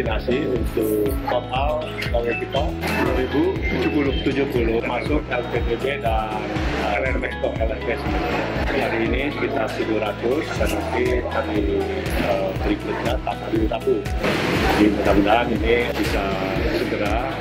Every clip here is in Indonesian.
vaksinasi untuk total pegawai kita 2.070 masuk LPDB dan LRP. Hari ini sekitar 700 dan nanti hari berikutnya tabu. Jadi mudah-mudahan ini bisa segera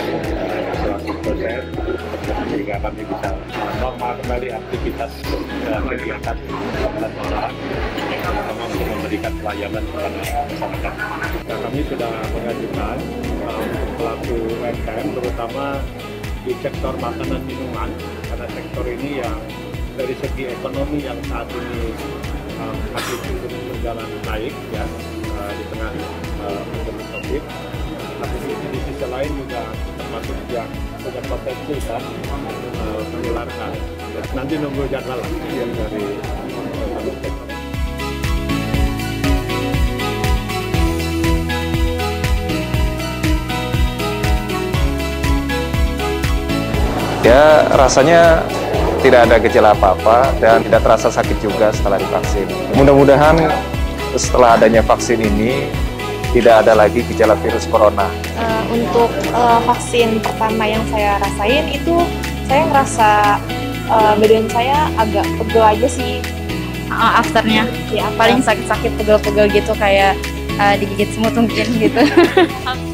100% sehingga kami bisa normal kembali aktivitas dan kegiatan orang terutama untuk memberikan pelayanan kepada masyarakat. Nah, kami sudah mengajukan pelaku UMKM terutama di sektor makanan minuman karena sektor ini yang dari segi ekonomi yang saat ini masih berjalan naik ya di tengah pandemi COVID. Tapi di sisi lain juga termasuk yang punya potensi kan menularkan. Nanti nunggu jadwal yang dari sektor. Ya, rasanya tidak ada gejala apa-apa dan tidak terasa sakit juga setelah divaksin. Mudah-mudahan setelah adanya vaksin ini tidak ada lagi gejala virus corona. Untuk vaksin pertama yang saya rasain itu saya ngerasa badan saya agak pegel aja sih. Afternya ya, paling sakit-sakit pegel-pegel gitu kayak digigit semut mungkin gitu.